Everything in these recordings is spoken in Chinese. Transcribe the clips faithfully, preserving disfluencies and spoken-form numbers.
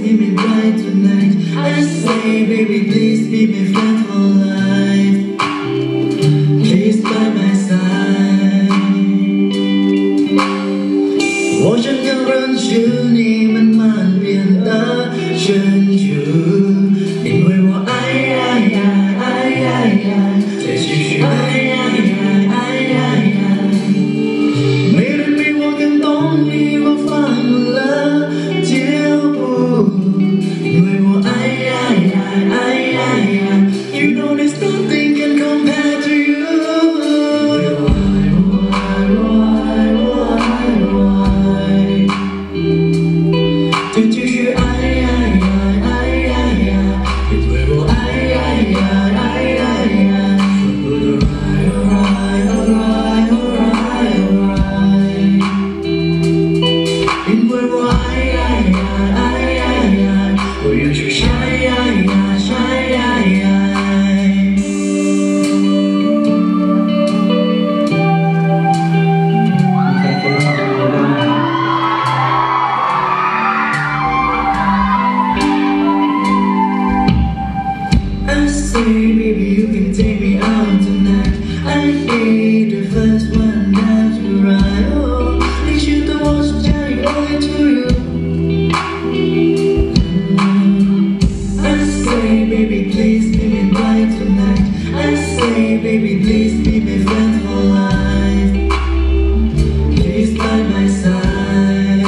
be my bride tonight. I say, baby, please be my friend for life. Please by my side. 我想要认识你慢慢变得深处，因为我爱呀呀爱呀呀，再继续爱呀呀爱呀呀。没人比我更懂你，我放了脚步，因为我爱呀呀爱呀呀。You know there's nothing can compare to you. 我爱我爱我爱我爱就继续爱呀呀爱呀呀，因为我爱呀呀爱呀呀。Alright alright alright alright， 因为我爱呀呀爱呀呀，我要去晒呀呀晒呀呀。I say, baby, you can take me out tonight. I be the first one down to ride. Oh, you should the ones who tell you only to you. I say, baby, please be my bride tonight. I say, baby, please be my friend for life. Please by my side.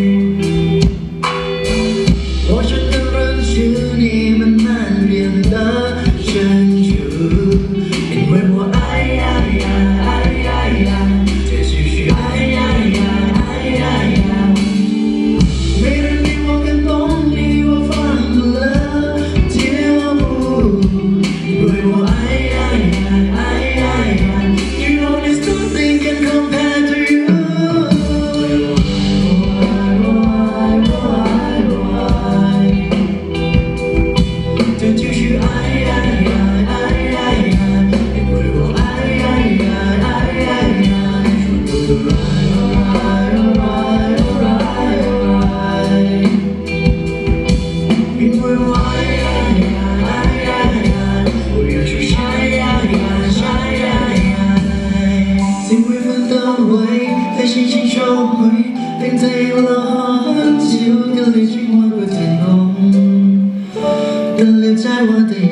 我想要认识你慢慢变得深处，因为我爱呀呀爱呀呀，再继续爱呀呀爱呀呀。没人比我更懂你，我放了脚步，因为我爱呀呀爱呀呀。You know there's nothing can compare to you. 我爱我爱我爱就继续爱呀呀爱呀呀，因为我爱呀呀爱呀呀。Alright alright alright alright， 因为我爱呀呀爱呀呀，我要去晒呀呀晒呀呀。四月份的灰在星星收回，停在了很久的泪水划过天空，停留在我的眼